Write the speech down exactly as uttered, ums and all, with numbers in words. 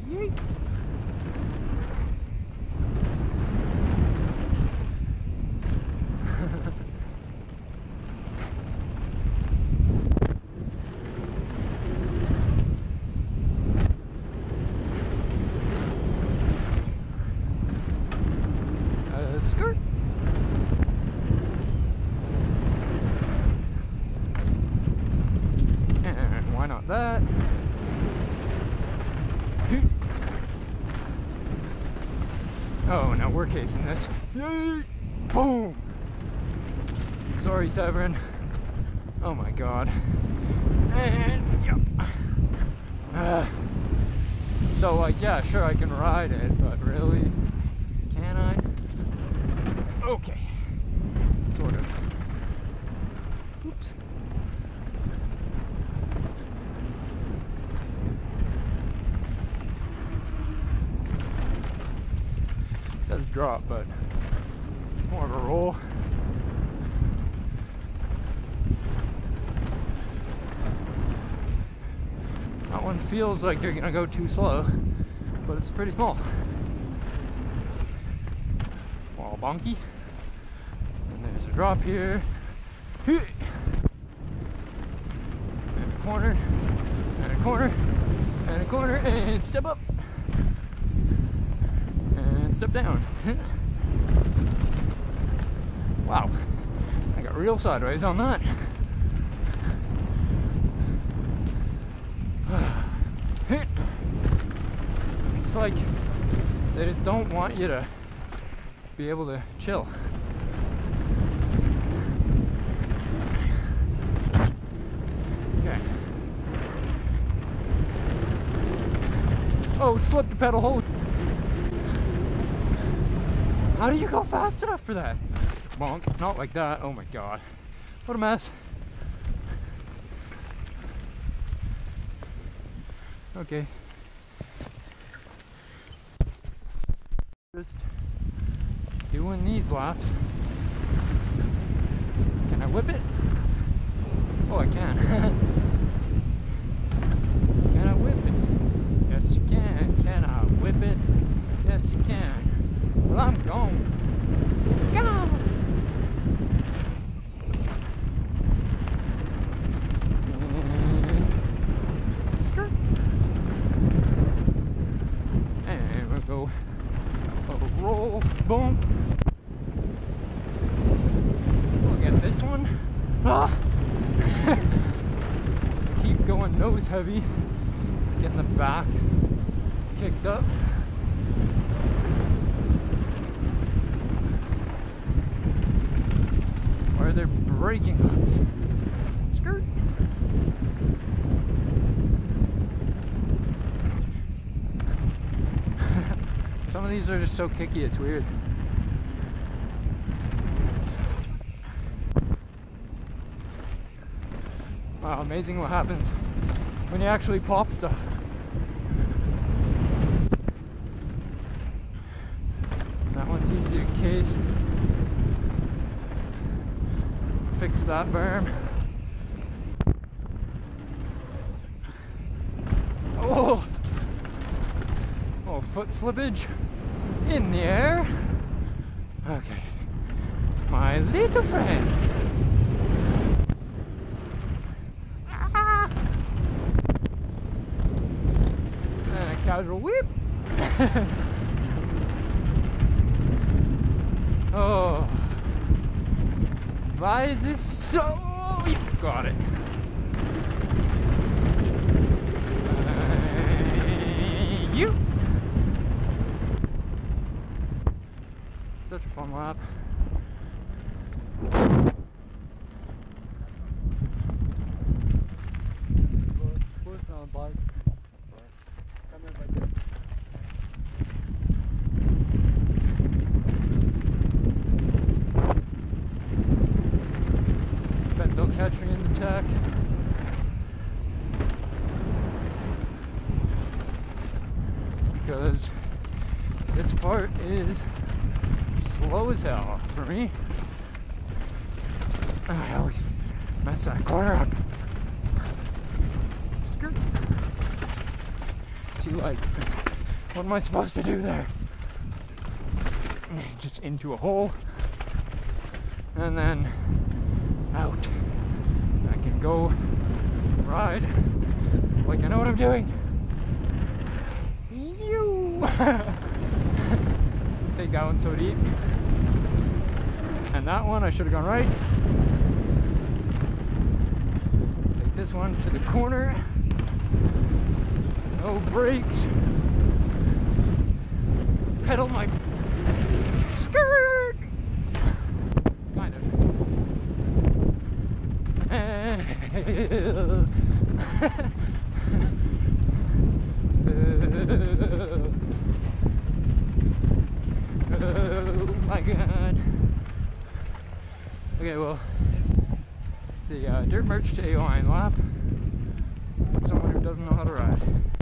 Yeet. uh, skirt. And why not that? Oh, now we're casing this. Yay! Boom! Sorry, Severin. Oh my god. And, yep. Uh, so, like, yeah, sure, I can ride it, but really? Can I? Okay. Sort of. Oops. It says drop, but it's more of a roll. That one feels like you're gonna go too slow, but it's pretty small. Wall bonky. And there's a drop here. And a corner. And a corner. And a corner. And step up. And step down. Wow. I got real sideways on that. It's like they just don't want you to be able to chill. Okay. Oh, slip the pedal hold. How do you go fast enough for that? Bonk. Not like that. Oh my god. What a mess. Okay. Just doing these laps. Can I whip it? Oh, I can. Can I whip it? Yes, you can. Can I whip it? Yes, you can. Well, I'm gone. Go! And we'll go. Roll, boom. Look at this one. Ah. Keep going nose heavy. Getting the back kicked up. Why are there braking laps? Skirt. Some of these are just so kicky, it's weird. Wow, amazing what happens when you actually pop stuff. That one's easy to case. Fix that berm. Oh! Oh, foot slippage in the air. Okay, my little friend. Ah. And a casual whip. Oh, why is this so? You got it. Uh, you. Such a fun lap. Bet they'll catch me in the tech. Because this part is slow as hell for me. I always mess that corner up. Skirt. See, like, What am I supposed to do there? Just into a hole. And then out. I can go ride like I know what I'm doing. You. Take that one so deep. And that one I should have gone right. Take this one to the corner. No brakes. Pedal my skirt. Kind of. Oh my god. Okay, well, it's a uh, dirt merch to a line lap. Someone who doesn't know how to ride.